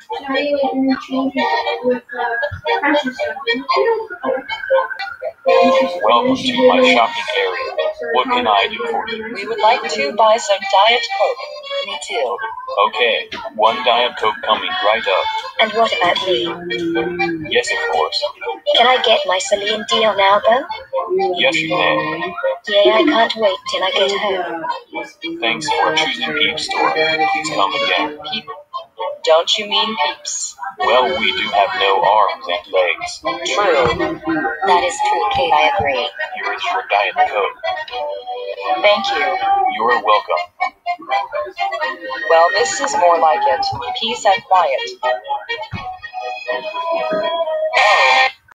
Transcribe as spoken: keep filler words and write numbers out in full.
Welcome to my shopping area. What can I do for you? We would like to buy some Diet Coke. Me too. Okay, one Diet Coke coming right up. And what about me? Yes, of course. Can I get my Celine Dion album? Yes, you may. Yay, I can't wait till I get home. Thanks for choosing Peep Store. Please come again. Peep? Don't you mean Peeps? Well, we do have no arms and legs. True. That is true, Kate, I agree. Here is your Diet Coke. Thank you. You're welcome. Well, this is more like it. Peace and quiet. Oh.